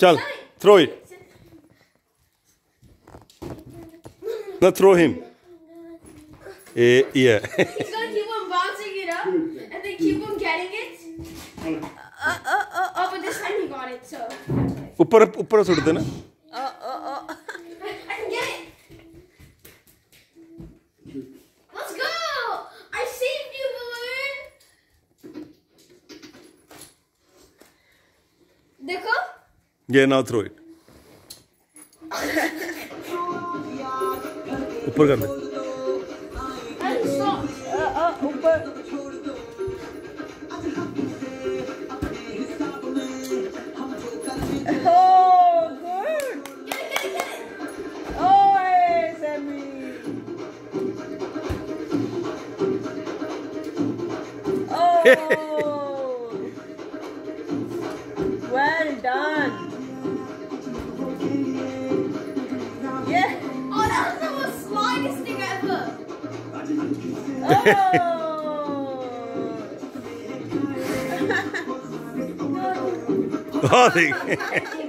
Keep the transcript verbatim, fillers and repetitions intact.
Chal, throw it. Now throw him. Eh, yeah. He's gonna keep on bouncing it up and then keep on getting it. Uh, uh, uh, oh, but this time he got it, so. ऊपर ऊपर छोड़ देना. Uh, uh, uh. I can get it. Let's go! I saved you, balloon. Dekho? Yeah, now throw it. ऊपर कर दे. Oh, good. Get it, get it, get it. Oh, hey, Samy. Oh, well done. Yeah. Oh, that was the most slidest thing ever. Oh. Oh,